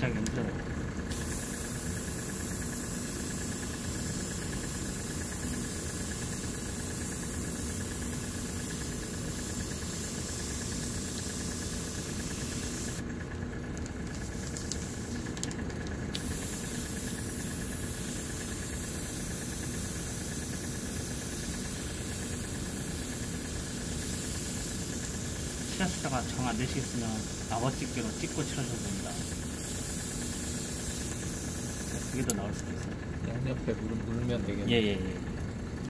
배치하기 힘들어요. 치라스다가 정 안 되시겠으면 아버지께로 찍고 치러셔도 됩니다. 그게 더 나을 수도 있어요. 양옆에 물면 되겠네. 예예예.